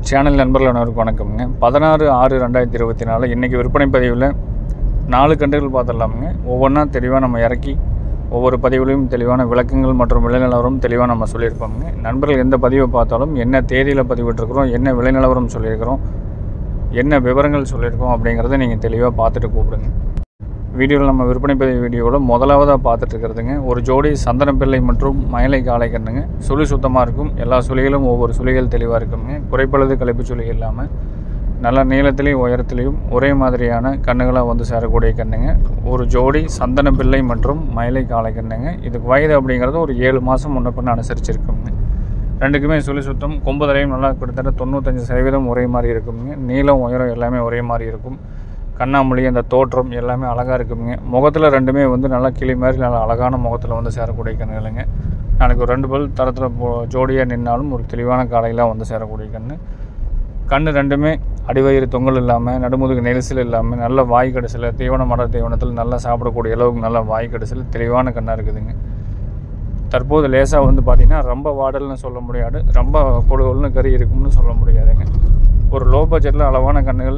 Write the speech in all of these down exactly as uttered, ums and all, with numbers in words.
Channel நண்பர்கள் அனைவருக்கும் வணக்கம்ங்க. பதினாறு ஆறு ரெண்டாயிரத்தி இருபத்தி நாலு இன்றைக்கி விற்பனை பதிவில் நாலு கன்றுகள் பார்த்துடலாமுங்க. ஒவ்வொன்றா தெளிவாக நம்ம இறக்கி ஒவ்வொரு பதிவுலையும் தெளிவான விளக்கங்கள் மற்றும் விலை நிலவரம் தெளிவாக நம்ம சொல்லியிருப்போம்ங்க. நண்பர்கள் எந்த பதிவை பார்த்தாலும் என்ன தேதியில் பதிவிட்டிருக்கிறோம், என்ன விலை நிலவரம் சொல்லியிருக்கிறோம், என்ன விவரங்கள் சொல்லியிருக்கோம் அப்படிங்கிறத நீங்கள் தெளிவாக பார்த்துட்டு கூப்பிடுங்க. வீடியோவில் நம்ம விற்பனை பதிவு வீடியோவில் முதலாவதாக பார்த்துட்டு இருக்கிறதுங்க ஒரு ஜோடி சந்தனப்பிள்ளை மற்றும் மயிலை காளை கண்ணுங்க. சுழி சுத்தமாக இருக்கும். எல்லா சுழிகளும் ஒவ்வொரு சுழிகள் தெளிவாக இருக்குங்க. குறைப்பழுது கலைப்பு சுழி இல்லாமல் நல்ல நீளத்திலையும் உயரத்திலையும் ஒரே மாதிரியான கண்ணுகளாக வந்து சேரக்கூடிய கண்ணுங்க. ஒரு ஜோடி சந்தனப்பிள்ளை மற்றும் மயிலை காளை கண்ணுங்க. இதுக்கு வயது அப்படிங்கிறது ஒரு ஏழு மாதம் முன்ன பின்ன அனுசரிச்சிருக்குங்க. ரெண்டுக்குமே சுழி சுத்தம், கொம்புதலையும் நல்லா கிட்டத்தட்ட தொண்ணூத்தஞ்சு சதவீதம் ஒரே மாதிரி இருக்குங்க. நீளம் உயரம் எல்லாமே ஒரே மாதிரி இருக்கும். கண்ணாமொழி அந்த தோற்றம் எல்லாமே அழகாக இருக்குங்க. முகத்தில் ரெண்டுமே வந்து நல்லா கிளி மாதிரி நல்லா அழகான முகத்தில் வந்து சேரக்கூடிய கண்ணுகளுங்க. நாளைக்கு ஒரு ரெண்டு பல் தரத்தில் ஜோடியாக நின்னாலும் ஒரு தெளிவான காலையெல்லாம் வந்து சேரக்கூடிய கண்ணு. கண் ரெண்டுமே அடிவயிறு தொங்கல் இல்லாமல், நடுமுதுகு நெரிசல் இல்லாமல், நல்ல வாய் கடைசில் தீவன மர தீவனத்தில் நல்லா சாப்பிடக்கூடிய அளவுக்கு நல்ல வாய் கடைசில் தெளிவான கண்ணாக இருக்குதுங்க. தற்போது லேசாக வந்து பார்த்திங்கன்னா ரொம்ப வாடல்னு சொல்ல முடியாது, ரொம்ப கொடுகொல்னு கறி இருக்கும்னு சொல்ல முடியாதுங்க. ஒரு லோ பட்ஜெட்டில் அளவான கண்ணுகள்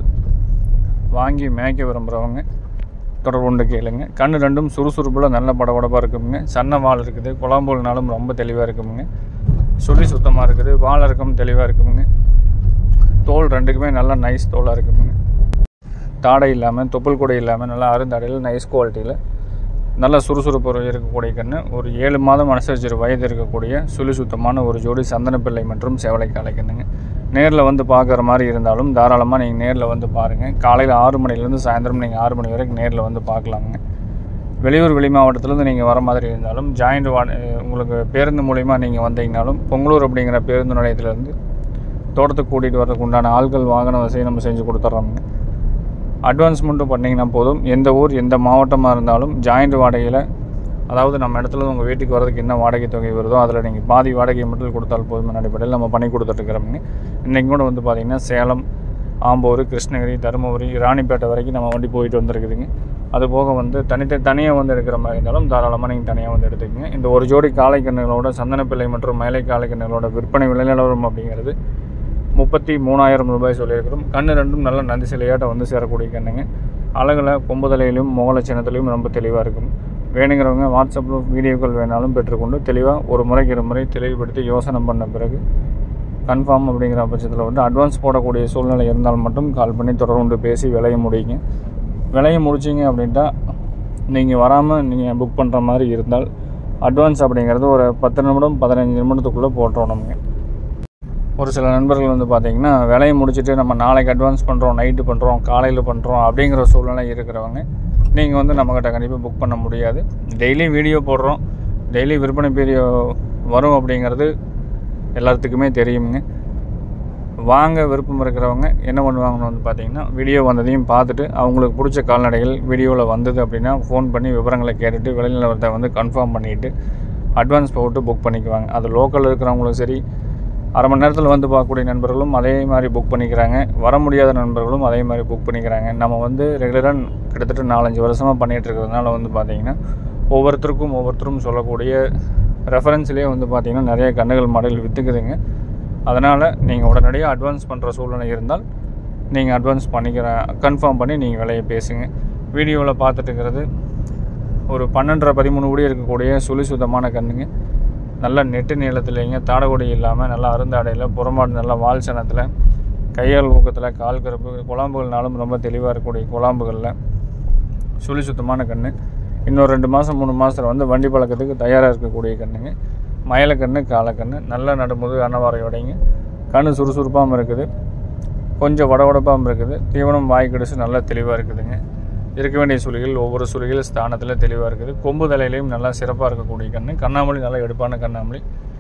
வாங்கி மேய்க்க விரும்புகிறவங்க தொடர்பு கொண்டு கேளுங்க. கண் ரெண்டும் சுறுசுறுப்பில் நல்ல படபடப்பாக இருக்குங்க. சன்ன வால் இருக்குது. குழம்புனாலும் ரொம்ப தெளிவாக இருக்குங்க. சுழி சுத்தமாக இருக்குது. வால் இறக்கம் தெளிவாக இருக்குங்க. தோல் ரெண்டுக்குமே நல்லா நைஸ் தோலாக இருக்குங்க. தாடை இல்லாமல், தொப்புள் கூடை இல்லாமல் நல்லா அருந்தாடையில் நைஸ் குவாலிட்டியில் நல்ல சுறுசுறுப்பு இருக்கக்கூடிய கண்ணு. ஒரு ஏழு மாதம் அனுசரிச்சிரு வயது இருக்கக்கூடிய சுழி சுத்தமான ஒரு ஜோடி சந்தனப்பிள்ளை மற்றும் சேவலை காளை கண்ணுங்க. நேரில் வந்து பார்க்குற மாதிரி இருந்தாலும் தாராளமாக நீங்கள் நேரில் வந்து பாருங்கள். காலையில் ஆறு மணிலேருந்து சாயந்தரம் நீங்கள் ஆறு மணி வரைக்கும் நேரில் வந்து பார்க்கலாங்க. வெளியூர் வெளி மாவட்டத்துலேருந்து நீங்கள் வர மாதிரி இருந்தாலும் ஜாயிண்ட் வா உங்களுக்கு பேருந்து மூலிமா நீங்கள் வந்தீங்கனாலும் பொங்கலூர் அப்படிங்கிற பேருந்து நிலையத்திலேருந்து தோட்டத்துக்கு கூட்டிகிட்டு வரதுக்கு உண்டான ஆள்கள் வாகன வசதி நம்ம செஞ்சு கொடுத்துட்றோங்க. அட்வான்ஸ் மட்டும் பண்ணிங்கன்னா போதும். எந்த ஊர் எந்த மாவட்டமாக இருந்தாலும் ஜாயிண்ட் வாடகையில், அதாவது நம்ம இடத்துல உங்கள் வீட்டுக்கு வரதுக்கு என்ன வாடகை தொகை வருதோ அதில் நீங்கள் பாதி வாடகை மட்டும் கொடுத்தால் போதும் அடிப்படையில் நம்ம பண்ணி கொடுத்துட்ருக்கிறோம்ங்க. இன்றைக்கி கூட வந்து பார்த்திங்கன்னா சேலம், ஆம்பூர், கிருஷ்ணகிரி, தருமபுரி, ராணிப்பேட்டை வரைக்கும் நம்ம வண்டி போயிட்டு வந்துருக்குதுங்க. அது போக வந்து தனித்த தனியாக வந்து எடுக்கிற மாதிரி இருந்தாலும் தாராளமாக நீங்கள் தனியாக வந்து எடுத்துக்கங்க. இந்த ஒரு ஜோடி காளை கண்ணுகளோட சந்தனப்பிள்ளை மற்றும் மயிலை காளை கண்ணுகளோட விற்பனை விலை நிலவரம் அப்படிங்கிறது முப்பத்தி மூணாயிரம் ரூபாய் சொல்லியிருக்கிறோம். கண்ணு ரெண்டும் நல்ல நந்தி சிலையாட்ட வந்து சேரக்கூடிய கண்ணுங்க. அழகில் கொம்புதலையிலும் முகலட்சணத்திலையும் ரொம்ப தெளிவாக இருக்கும். வேணுங்கிறவங்க வாட்ஸ்அப்பில் வீடியோக்கள் வேணாலும் பெற்றுக்கொண்டு தெளிவாக ஒரு முறைக்கு இரு முறை தெளிவுபடுத்தி யோசனை பண்ண பிறகு கன்ஃபார்ம் அப்படிங்கிற பட்சத்தில் வந்து அட்வான்ஸ் போடக்கூடிய சூழ்நிலை இருந்தால் மட்டும் கால் பண்ணி தொடர்ந்து பேசி விலையை முடியுங்க. விலையை முடிச்சிங்க அப்படின்ட்டா நீங்கள் வராமல் நீங்கள் புக் பண்ணுற மாதிரி இருந்தால் அட்வான்ஸ் அப்படிங்கிறது ஒரு பத்து நிமிடம் பதினஞ்சு நிமிடத்துக்குள்ளே போட்டுறோணுங்க. ஒரு சில நண்பர்கள் வந்து பார்த்திங்கன்னா விலையை முடிச்சுட்டு நம்ம நாளைக்கு அட்வான்ஸ் பண்ணுறோம், நைட்டு பண்ணுறோம், காலையில் பண்ணுறோம் அப்படிங்கிற சூழ்நிலை இருக்கிறவங்க நீங்கள் வந்து நம்மக்கிட்ட கண்டிப்பாக புக் பண்ண முடியாது. டெய்லி வீடியோ போடுறோம், டெய்லி விற்பனை வீடியோ வரும் அப்படிங்கிறது எல்லாத்துக்குமே தெரியுங்க. வாங்க விருப்பம் இருக்கிறவங்க என்ன பண்ணுவாங்கன்னு வந்து பார்த்திங்கன்னா வீடியோ வந்ததையும் பார்த்துட்டு அவங்களுக்கு பிடிச்ச கால்நடைகள் வீடியோவில் வந்தது அப்படின்னா ஃபோன் பண்ணி விவரங்களை கேட்டுட்டு விலை நிலவரத்தை வந்து கன்ஃபார்ம் பண்ணிவிட்டு அட்வான்ஸ் போட்டு புக் பண்ணிக்குவாங்க. அது லோக்கலில் இருக்கிறவங்களும் சரி, அரை மணி நேரத்தில் வந்து பார்க்கக்கூடிய நண்பர்களும் அதே மாதிரி புக் பண்ணிக்கிறாங்க. வர முடியாத நண்பர்களும் அதே மாதிரி புக் பண்ணிக்கிறாங்க. நம்ம வந்து ரெகுலராக கிட்டத்தட்ட நாலஞ்சு வருஷமாக பண்ணிகிட்டு இருக்கிறதுனால வந்து பார்த்திங்கன்னா ஒவ்வொருத்தருக்கும் ஒவ்வொருத்தரும் சொல்லக்கூடிய ரெஃபரன்ஸ்லேயே வந்து பார்த்திங்கன்னா நிறைய கண்ணுகள் மாடல் விற்றுக்குதுங்க. அதனால் நீங்கள் உடனடியாக அட்வான்ஸ் பண்ணுற சூழ்நிலை இருந்தால் நீங்கள் அட்வான்ஸ் பண்ணிக்கிற கன்ஃபார்ம் பண்ணி நீங்கள் விலையை பேசுங்க. வீடியோவில் பார்த்துட்டு இருக்கிறது ஒரு பன்னெண்டரை பதிமூணு கூடி இருக்கக்கூடிய சுழி சுத்தமான கண்ணுங்க. நல்ல நெட்டு நீளத்துலேங்க, தாடகொடி இல்லாமல் நல்லா அருந்தாடையில், புறமாடு நல்லா வால் சனத்தில், கையால் ஊக்கத்தில், கால் கருப்பு, குழம்புகள்னாலும் ரொம்ப தெளிவாக இருக்கக்கூடிய குழம்புகளில் சுழி சுத்தமான கண்ணு. இன்னொரு ரெண்டு மாதம் மூணு மாதத்தில் வந்து வண்டி பழக்கத்துக்கு தயாராக இருக்கக்கூடிய கண்ணுங்க. மயிலக்கண்ணு, காலக்கண்ணு, நல்ல நடுமுது அன்னவாரையோடைங்க. கண்ணு சுறுசுறுப்பாகவும் இருக்குது, கொஞ்சம் வடவடப்பாகவும் இருக்குது. தீவனம் வாய் கடிச்சு நல்லா தெளிவாக இருக்குதுங்க. இருக்க வேண்டிய சுழிகள் ஒவ்வொரு சுழிகள் ஸ்தானத்தில் தெளிவாக இருக்குது. கொம்பு தலையிலையும் நல்லா சிறப்பாக இருக்கக்கூடிய கண்ணு. கண்ணாமொழி நல்லா எடுப்பான கண்ணாமொழி.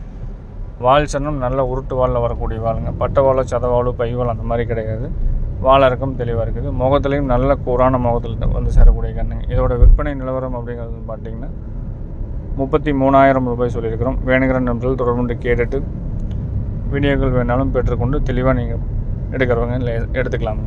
வால் சன்னம் நல்ல உருட்டு வாலில் வரக்கூடிய வாளுங்க. பட்டை வாழை, சதவாழு, பைவால் அந்த மாதிரி கிடையாது. வால் இறக்கம் தெளிவாக இருக்குது. முகத்துலேயும் நல்ல கூரான முகத்தில் வந்து சேரக்கூடிய கண்ணுங்க. இதோட விற்பனை நிலவரம் அப்படிங்கிறது பார்த்திங்கன்னா முப்பத்தி மூணாயிரம் ரூபாய் சொல்லியிருக்கிறோம். வேணுங்கிற நண்பர்கள் தொடர்பு கேட்டுட்டு வீடியோக்கள் வேணாலும் பெற்றுக்கொண்டு தெளிவாக நீங்கள் எடுக்கிறவங்க எடுத்துக்கலாமுங்க.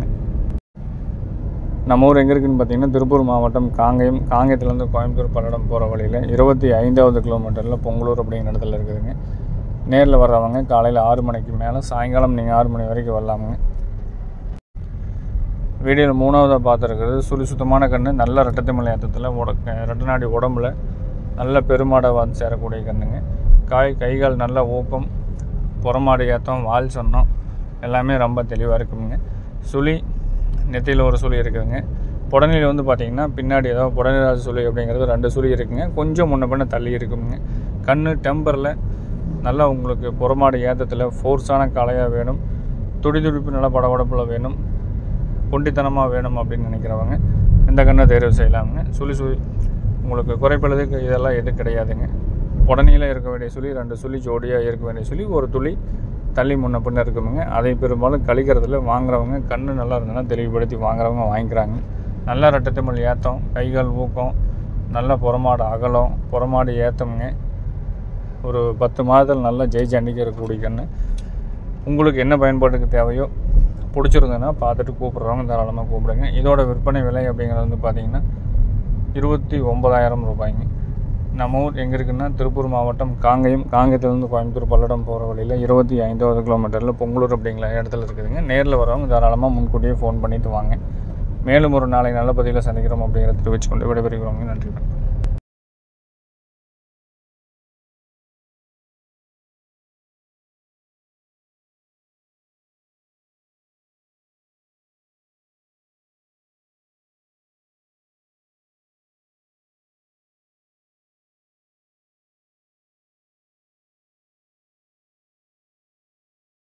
நம்ம ஊர் எங்கே இருக்குதுன்னு பார்த்தீங்கன்னா திருப்பூர் மாவட்டம் காங்கேயம். காங்கேயத்துலேருந்து கோயம்புத்தூர் பல்லடம் போகிற வழியில் இருபத்தி ஐந்தாவது கிலோமீட்டரில் பொங்கலூர் அப்படிங்கிற இடத்துல இருக்குதுங்க. நேரில் வர்றவங்க காலையில் ஆறு மணிக்கு மேலே சாயங்காலம் நீங்கள் ஆறு மணி வரைக்கும் வரலாமுங்க. வீடியோவில் மூணாவதாக பார்த்துருக்கிறது சுழி சுத்தமான கன்று, நல்ல ரெட்டத்தமிழ் ஏற்றத்தில் உட ரெட்ட நாடி உடம்புல நல்ல பெருமாடை வந்து சேரக்கூடிய கன்றுங்க. காய் கைகால் நல்ல ஊக்கம், புறமாடு ஏற்றம், வால் சொன்னோம் எல்லாமே ரொம்ப தெளிவாக இருக்குங்க. சுழி நெத்தியில் ஒரு சுழி இருக்குதுங்க. புடனில் வந்து பார்த்திங்கன்னா பின்னாடி ஏதோ புடனிராஜ சுழி அப்படிங்கிறது ரெண்டு சுழி இருக்குங்க, கொஞ்சம் முன்ன பின்ன தள்ளி இருக்குங்க. கன்று டெம்பரில் நல்லா உங்களுக்கு புறமாடு ஏற்றத்தில் ஃபோர்ஸான காளையாக வேணும், துடி துடிப்பு நல்லா படபடப்பில் வேணும், குண்டித்தனமாக வேணும் அப்படின்னு நினைக்கிறவங்க இந்த கன்றை தேர்வு செய்யலாமுங்க. சுழி சுழி உங்களுக்கு குறைப்பழுதுக்கு இதெல்லாம் எது கிடையாதுங்க. உடனேயில் இருக்க வேண்டிய சுழி ரெண்டு சுழி ஜோடியாக இருக்க வேண்டிய சுழி ஒரு துளி தள்ளி முன்ன பின்ன இருக்குமுங்க. அதை பெரும்பாலும் கழிக்கிறதுல வாங்குறவங்க கன்று நல்லா இருந்ததுன்னா தெளிவுபடுத்தி வாங்குறவங்க வாங்கிக்கிறாங்க. நல்ல ரெட்டத்தமிழ் ஏற்றம், கைகால் ஊக்கம், நல்ல புறமாடு அகலம், புறமாடு ஏற்றமுங்க. ஒரு பத்து மாதத்தில் நல்லா ஜெயிச்சு அண்டிக்கிறக்கூடிய கன்று. உங்களுக்கு என்ன பயன்பாட்டுக்கு தேவையோ பிடிச்சிருந்ததுன்னா பார்த்துட்டு கூப்பிட்றவங்க தாராளமாக கூப்பிடுங்க. இதோட விற்பனை விலை அப்படிங்கிறது வந்து பார்த்திங்கன்னா இருபத்தி ஒம்பதாயிரம் ரூபாய்ங்க. நம்ம ஊர் எங்கே இருக்குன்னா திருப்பூர் மாவட்டம் காங்கயம், காங்கயத்துலேருந்து கோயம்புத்தூர் பல்லடம் போகிற வழியில் இருபத்தி ஐந்தாவது கிலோமீட்டரில் பொங்கலூர் அப்படிங்கிற இடத்துல இருக்குதுங்க. நேரில் வரவங்க தாராளமாக முன்கூட்டியே ஃபோன் பண்ணிவிட்டு வாங்க. மேலும் ஒரு நாளை நல்ல பதிவில் சந்திக்கிறோம் அப்படிங்கிறத தெரிவித்துக்கொண்டு விடைபெறுகிறோங்க. நன்றி.